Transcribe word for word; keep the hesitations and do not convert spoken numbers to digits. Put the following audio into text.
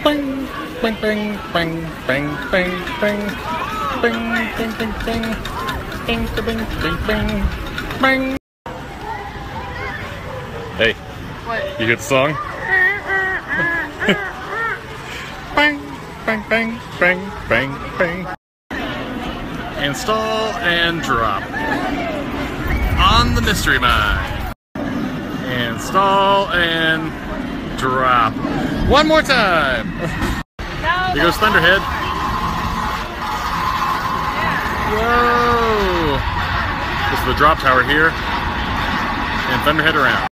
Bang, bang, bang, bang, bang, bang, bang, bang, bang, bang, bang, bang, bang, bang, bang, bang. Hey, What? you hear the song? Bang, bang, bang, bang, bang, bang. Install and drop on the mystery mine. Install and drop. One more time. Here goes Thunderhead. Whoa! This is the drop tower here, and Thunderhead around.